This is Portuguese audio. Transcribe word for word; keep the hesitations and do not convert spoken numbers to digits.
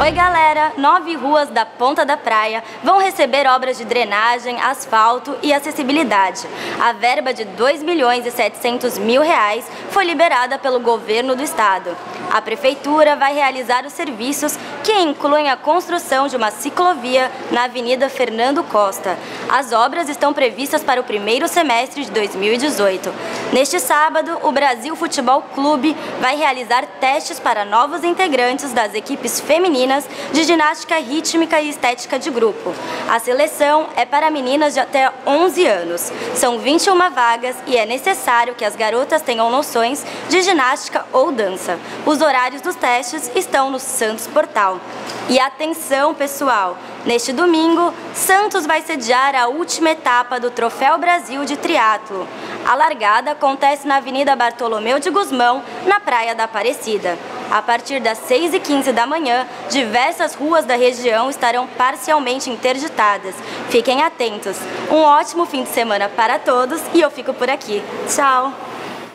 Oi galera, nove ruas da Ponta da Praia vão receber obras de drenagem, asfalto e acessibilidade. A verba de dois milhões e setecentos mil reais foi liberada pelo governo do estado. A prefeitura vai realizar os serviços que incluem a construção de uma ciclovia na Avenida Fernando Costa. As obras estão previstas para o primeiro semestre de dois mil e dezoito. Neste sábado, o Brasil Futebol Clube vai realizar testes para novos integrantes das equipes femininas de ginástica rítmica e estética de grupo. A seleção é para meninas de até onze anos. São vinte e uma vagas e é necessário que as garotas tenham noções de ginástica ou dança. Os horários dos testes estão no Santos Portal. E atenção, pessoal! Neste domingo, Santos vai sediar a última etapa do Troféu Brasil de Triatlo. A largada acontece na Avenida Bartolomeu de Gusmão, na Praia da Aparecida. A partir das seis e quinze da manhã, diversas ruas da região estarão parcialmente interditadas. Fiquem atentos. Um ótimo fim de semana para todos e eu fico por aqui. Tchau!